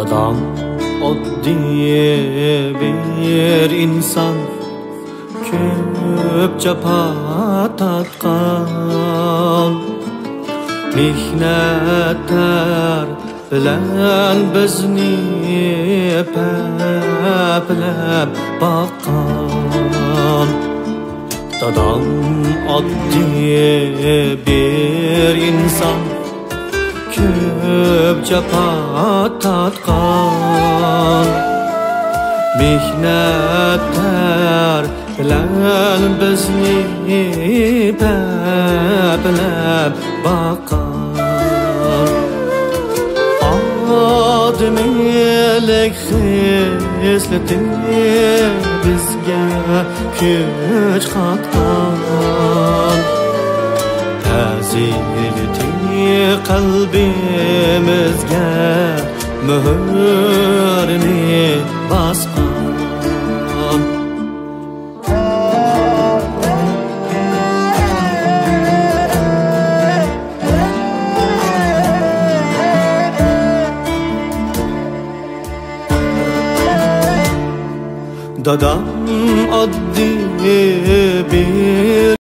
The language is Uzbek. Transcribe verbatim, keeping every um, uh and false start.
Dadam oddiy bir inson, ko'p jafo tatgan. Mehnatlar bilan bizni eplab baqqan. Dadam oddiy bir inson, ko'p jafo tatgan. Mehnatlar bilan bizni eplab baqqan. Odmilik xislati bizga kuch qatgan. Fazilati qalbimizga muhrni basgan. Dadam oddiy bir